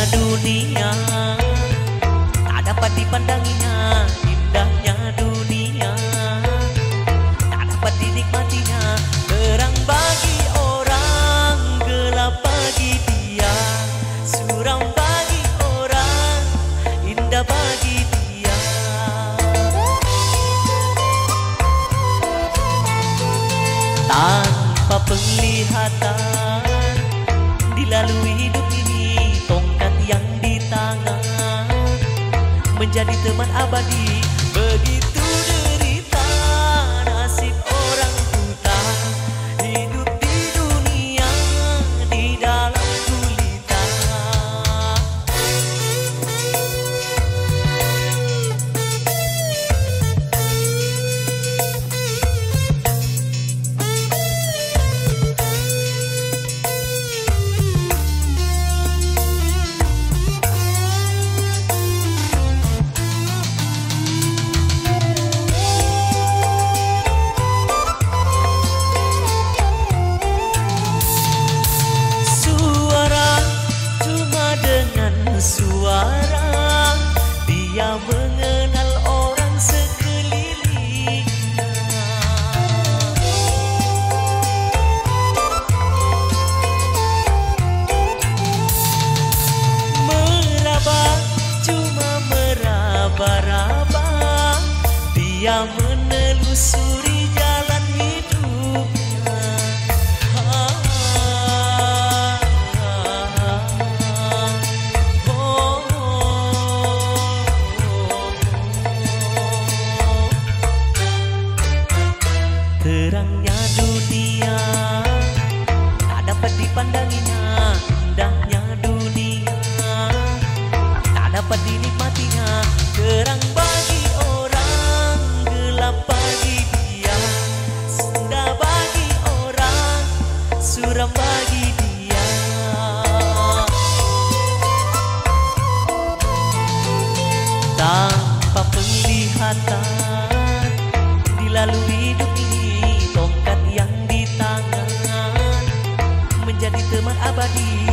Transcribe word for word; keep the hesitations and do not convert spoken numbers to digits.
dunia tak dapat dipandanginya, indahnya dunia tak dapat dinikmatinya. Terang bagi orang, gelap bagi dia, suram bagi orang, indah bagi dia. Tanpa penglihatan dilalui hidup ini, tongkat yang di tangan menjadi teman abadi. Begitu derita nasib orang buta, hidup di dunia di dalam gulita. Suara dia mengenal orang sekelilingnya. Meraba, cuma meraba-raba, dia menelusuri jalan hidupnya. Terangnya dunia tak dapat dipandanginya, indahnya dunia tak dapat dinikmatinya. Terang bagi orang, gelap bagi dia, indah bagi orang, suram bagi dia. Tanpa penglihatan dilalui hidup ini, tongkat yang di tangan menjadi teman abadi.